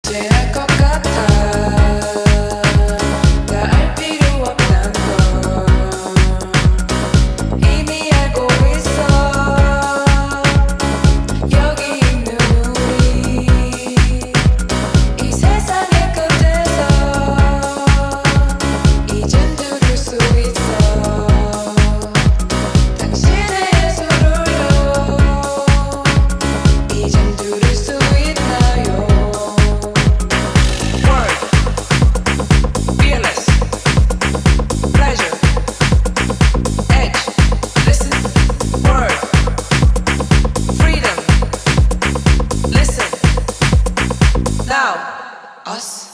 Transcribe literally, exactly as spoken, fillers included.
제할 것 같아. 다 알 필요 없단 걸 이미 알고 있어. 여기 있는 우리 이 세상의 끝에서 이젠 들을 수 있어. 당신의 예술을요 이젠 들을 수 있나요? Word, fearless, pleasure, edge, listen, word, freedom, listen, now, us.